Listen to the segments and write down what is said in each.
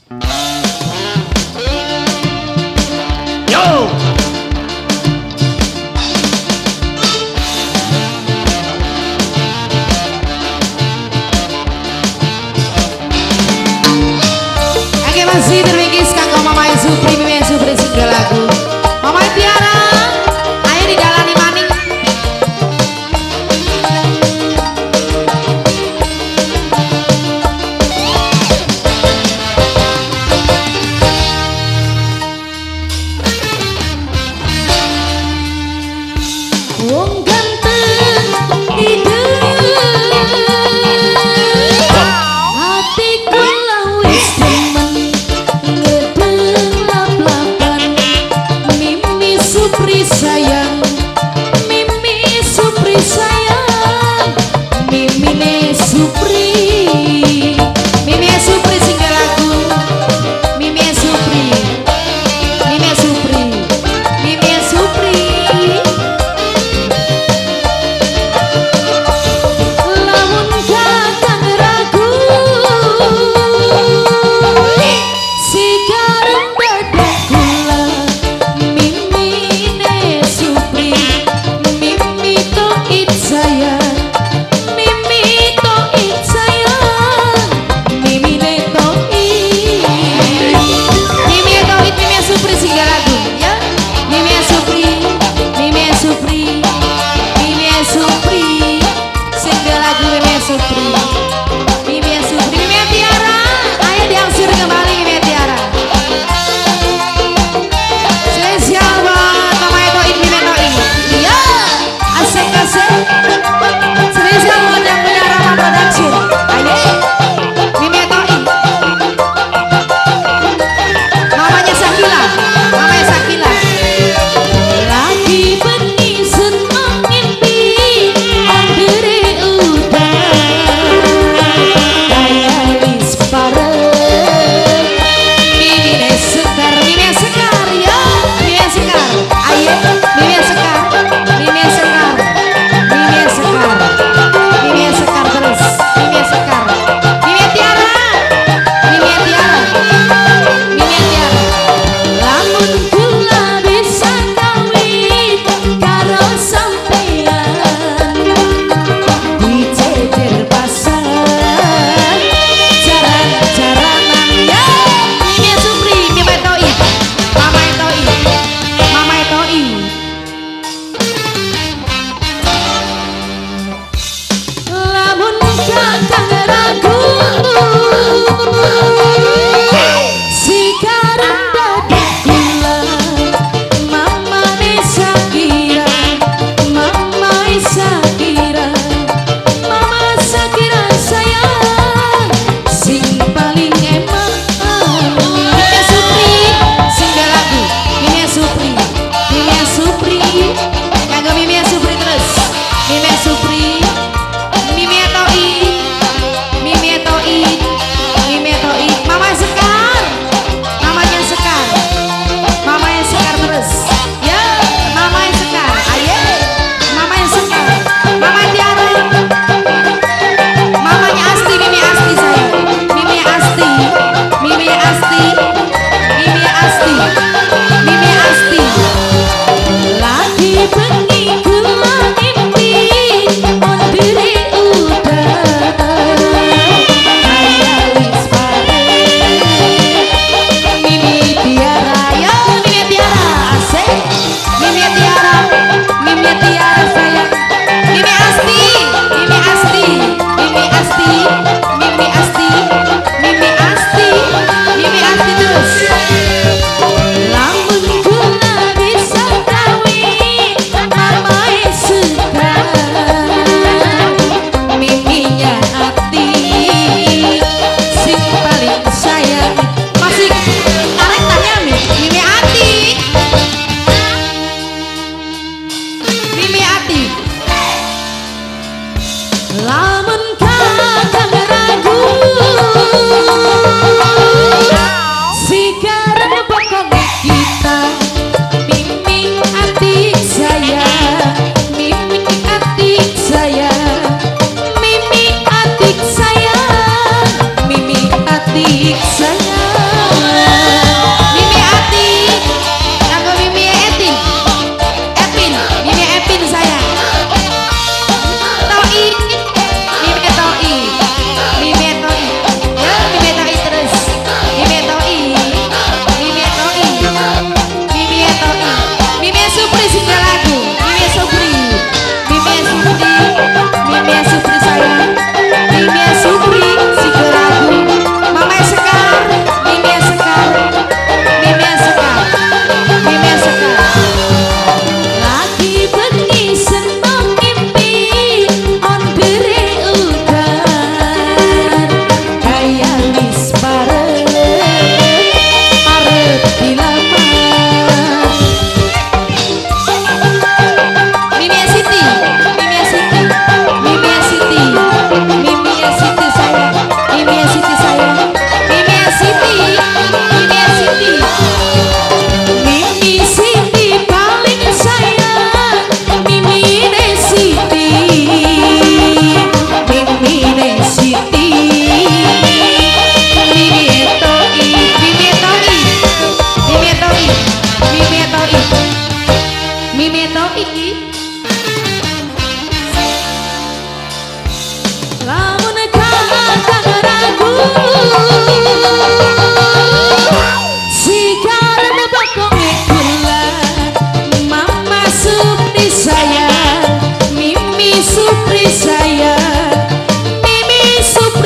Yo. Oke, masih terbingkis kanggo Mama Supri, Mimin Supri single lagu Mama Tiara, ayo didalani maning.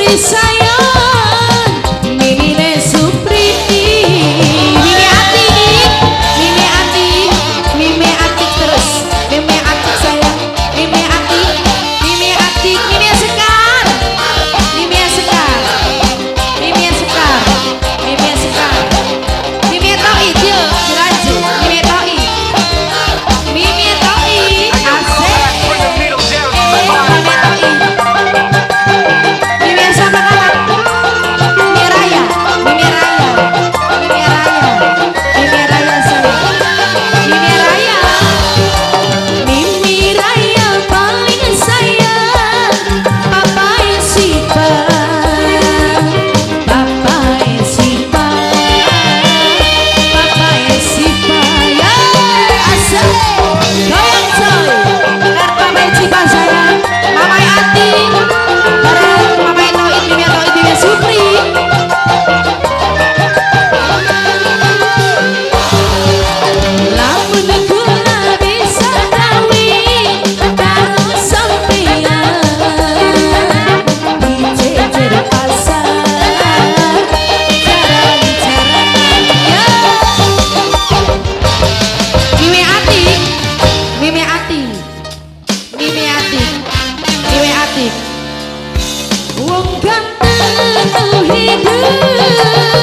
Supri sayang, Mimine Supri, Mimi Atik terus, Mimi Atik sayang, Mimi Atik, Mimi Sekar, Mimi Sekar, Mimi Sekar, Mimi Sekar, Mimi Toi je, dilaju, Mimi Toi, Mimi Toi, asik, Mimi Toi. Mimi sama kawan, Mimi Raya, Mimi Raya, Mimi Raya, Mimi Raya sayang, Mimi Raya, Mimi Raya paling sayang, Papa Sipa, Papa Sipa, Papa Sipa, ya asik, goyang coy, Papa Sipa sayang, Mama Ati. Supri lamun kula bisa kawin karo sampeyan dijejer pasar jaran-jarannya Mimi Atik, Mimi Atik, Mimi Atik, Mimi Atik wong ganteng hidup